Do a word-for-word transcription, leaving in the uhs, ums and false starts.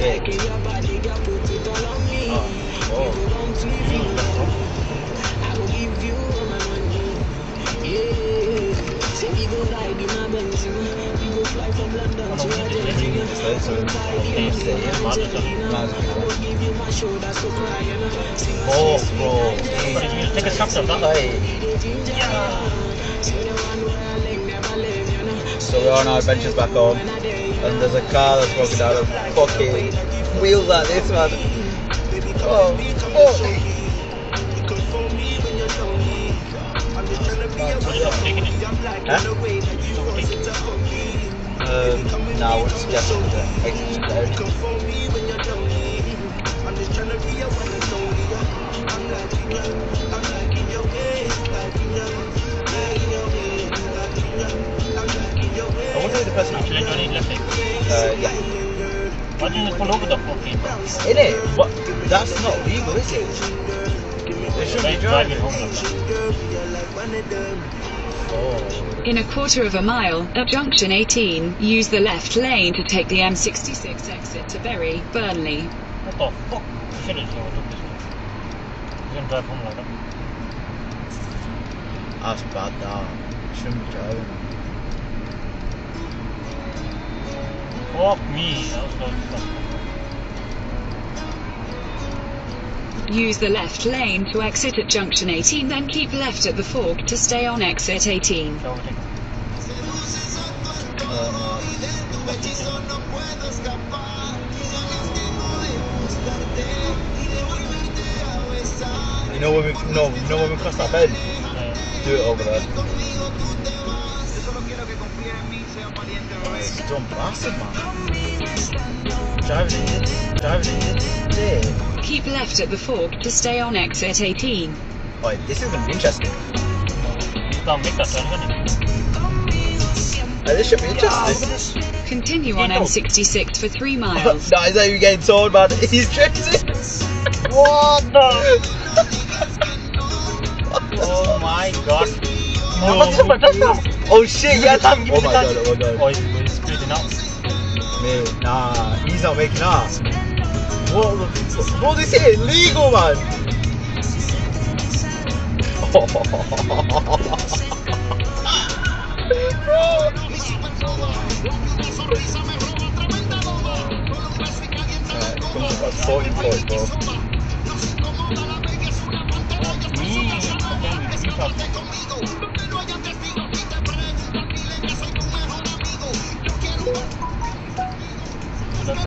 shit. Oh, oh. Oh, bro. Take a shot of that. So we're on our adventures back home, and there's a car that's broken down and fucking wheels like this, man. Oh, oh. Huh? Um, no, I wouldn't suggest it to exit there. I wonder if the person actually don't need left it. Uh, yeah. Why didn't they pull over the fucking car? In it? What? That's not legal, is it? They should be driving home. Oh. In a quarter of a mile, at junction eighteen, use the left lane to take the M sixty-six exit to Bury, Burnley. What the fuck? Shit is going on this way. You're gonna drive home like that? That's bad, that. Shouldn't be driving. Fuck me. That was going to Use the left lane to exit at junction eighteen, then keep left at the fork to stay on exit eighteen. Um, you know when we no, you know when we cross that bend? yeah. Do it over there. Oh, it's a dumb bastard, man. Driving it, driving it there. Keep left at the fork to stay on exit eighteen. Oh, this is going to be interesting. You can't make that turn, can you? Oh, this should be interesting. Continue on M sixty-six for three miles. No, he's not even getting told, man. He's drifting. What the? Oh my god. No. No. Oh shit, yeah. Give me the time, give me Oh the my time. god, oh my god. Oh, he's, he's speeding up. Mate, nah, he's not making up. What the What is it? Illegal, man. Alright, comes about forty, forty-four. Me.